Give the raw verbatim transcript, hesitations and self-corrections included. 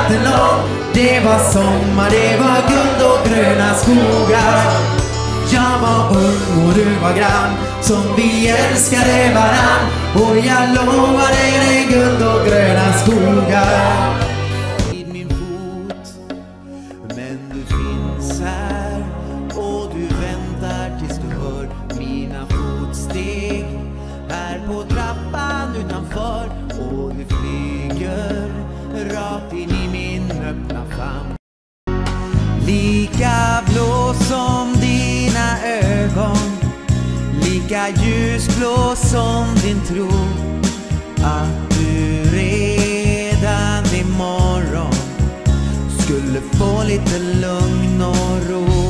natten lång. Det var sommar, det var guld och gröna skogar. Jag var ung och du var grann, som vi älskade varann. Och jag lovar dig det guld och gröna skogar. Vid min fot, men du finns här. Och du väntar tills du hör mina fotsteg här på trappan utanför. Och du flyger rakt in i min öppna famn. Lika blå som dina ögon, lika ljusblå som din tro. Att du redan imorgon skulle få lite lugn och ro.